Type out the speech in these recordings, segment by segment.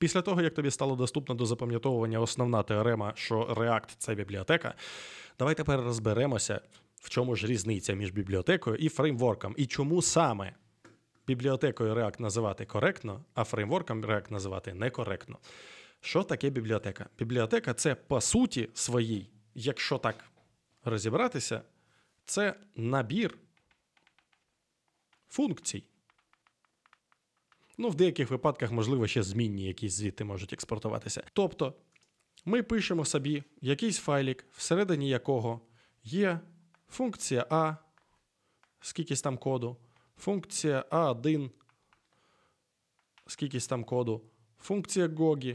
Після того, як тобі стало доступно до запам'ятовування основна теорема, що React – це бібліотека, давай тепер розберемося, в чому ж різниця між бібліотекою і фреймворком, і чому саме бібліотекою React називати коректно, а фреймворком React називати некоректно. Що таке бібліотека? Бібліотека – це, по суті своїй, якщо так розібратися, це набір функцій. В деяких випадках, можливо, ще змінні якісь звідти можуть експортуватися. Тобто, ми пишемо собі якийсь файлик, всередині якого є функція А, скількись там коду, функція А1, скількись там коду, функція Гогі.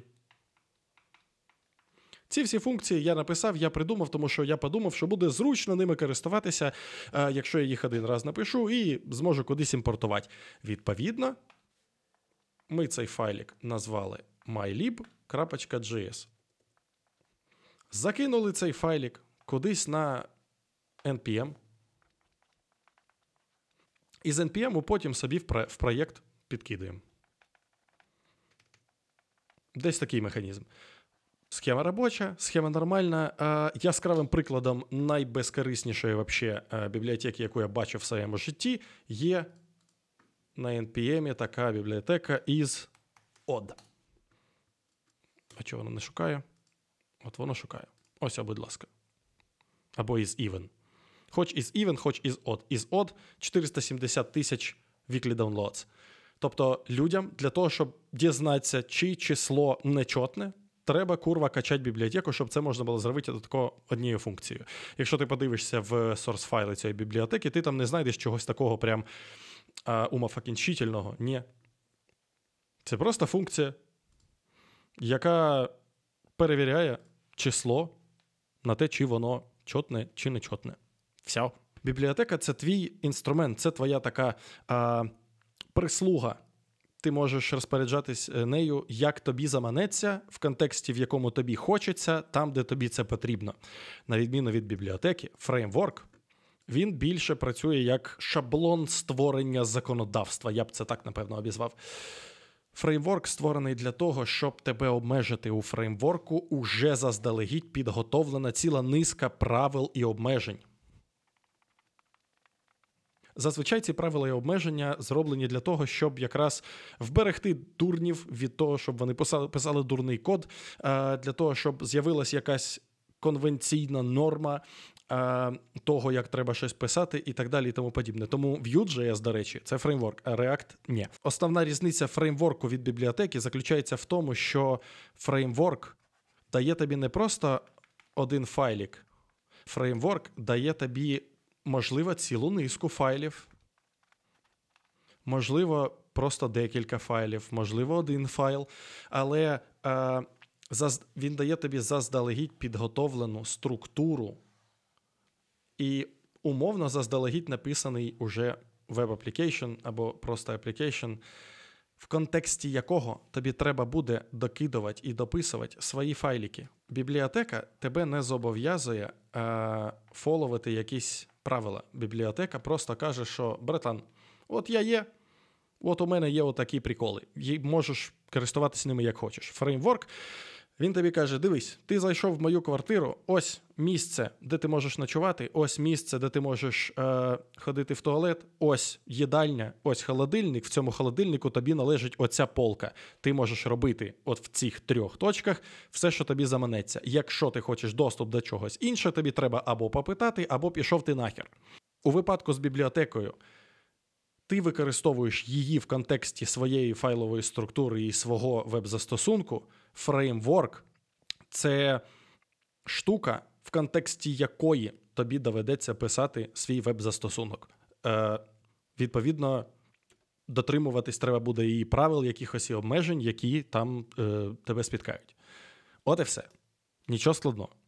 Ці всі функції я написав, я придумав, тому що я подумав, що буде зручно ними користуватися, якщо я їх один раз напишу і зможу кудись імпортувати. Відповідно, ми цей файлик назвали mylib.js. Закинули цей файлик кудись на NPM. І з NPM потім собі в проєкт підкидаємо. Десь такий механізм. Схема робоча, схема нормальна. Яскравим прикладом найбезкориснішої вообще бібліотеки, яку я бачив в своєму житті, є на NPM така бібліотека is.od. А чого вона не шукає? От воно шукає. Ось, будь ласка. Або is.even. Хоч is.even, хоч is.od. Is.od 470 тисяч weekly downloads. Тобто людям для того, щоб дізнатися, чи число нечотне, треба, качати бібліотеку, щоб це можна було зробити однією функцією. Якщо ти подивишся в source-файли цієї бібліотеки, ти там не знайдеш чогось такого прям умофакінчительного. Ні. Це просто функція, яка перевіряє число на те, чи воно чотне, чи не чотне. Все. Бібліотека – це твій інструмент, це твоя така прислуга. Ти можеш розпоряджатись нею, як тобі заманеться, в контексті, в якому тобі хочеться, там, де тобі це потрібно. На відміну від бібліотеки, фреймворк, він більше працює як шаблон створення законодавства. Я б це так, напевно, обізвав. Фреймворк створений для того, щоб тебе обмежити. У фреймворку уже заздалегідь підготовлена ціла низка правил і обмежень. Зазвичай ці правила і обмеження зроблені для того, щоб якраз вберегти дурнів від того, щоб вони писали дурний код, для того, щоб з'явилась якась конвенційна норма того, як треба щось писати і так далі і тому подібне. Тому Vue.js, до речі, це фреймворк, а React – ні. Основна різниця фреймворку від бібліотеки заключається в тому, що фреймворк дає тобі не просто один файлик. Фреймворк дає тобі, можливо, цілу низку файлів, можливо, просто декілька файлів, можливо, один файл, але він дає тобі заздалегідь підготовлену структуру і умовно заздалегідь написаний уже веб-аплікейшн або просто аплікейшн, в контексті якого тобі треба буде докидувати і дописувати свої файлики. Бібліотека тебе не зобов'язує фоловити якісь правила. Бібліотека просто каже, що, братан, от я є, от у мене є отакі приколи. Можеш користуватися ними як хочеш. Фреймворк, він тобі каже, дивись, ти зайшов в мою квартиру, ось місце, де ти можеш ночувати, ось місце, де ти можеш ходити в туалет, ось їдальня, ось холодильник, в цьому холодильнику тобі належить оця полка. Ти можеш робити от в цих 3 точках все, що тобі заманеться. Якщо ти хочеш доступ до чогось інше, тобі треба або попитати, або пішов ти нахер. У випадку з бібліотекою ти використовуєш її в контексті своєї файлової структури і свого веб-застосунку. Фреймворк – це штука, в контексті якої тобі доведеться писати свій веб-застосунок. Відповідно, дотримуватись треба буде і правил, якихось і обмежень, які там тебе спіткають. От і все. Нічого складного.